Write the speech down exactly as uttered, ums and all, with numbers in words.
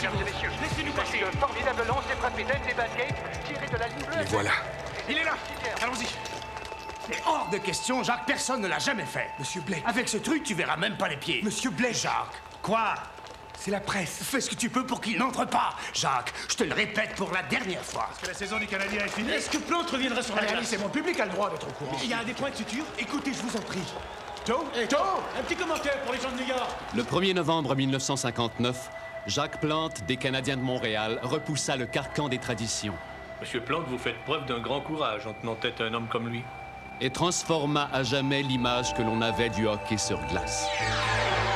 mesdames et messieurs. Laissez-nous passer. Le formidable lancer frappé d'Andy Badgate, tiré de la ligne bleue. Et voilà. Il est là. Allons-y. Mais hors de question, Jacques, personne ne l'a jamais fait. Monsieur Blake. Avec ce truc, tu verras même pas les pieds. Monsieur Blake. Jacques. Quoi? C'est la presse. Fais ce que tu peux pour qu'il n'entre pas. Jacques, je te le répète pour la dernière fois. Que la saison du Canadien est finie. Est-ce que Plante reviendra sur la Allez, allez, glace? c'est mon public a le droit d'être au courant. Il y a des points de suture? Écoutez, je vous en prie. Joe, Hey, Joe. Un petit commentaire pour les gens de New York. Le premier novembre mille neuf cent cinquante-neuf, Jacques Plante, des Canadiens de Montréal, repoussa le carcan des traditions Monsieur Plante, vous faites preuve d'un grand courage en tenant tête à un homme comme lui. et transforma à jamais l'image que l'on avait du hockey sur glace.